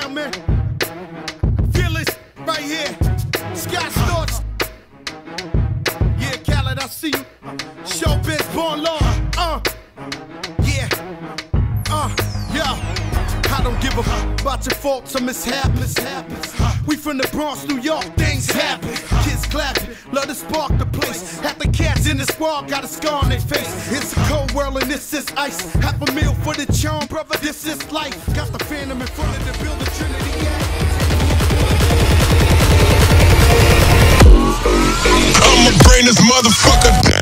man. Fearless, right here. Scott Storch. Yeah, Khaled, I see you. Showbiz, born law. Yeah. I don't give a fuck about your faults or mishaps. We from the Bronx, New York, things happen. Kids clapping, love to spark the place. Half the cats in the squad got a scar on their face. It's a cold world and this is ice. Half a meal for the charm, brother, this is life. Got the Phantom in front of the building, Trinity, yeah. I'ma bring this motherfucker down.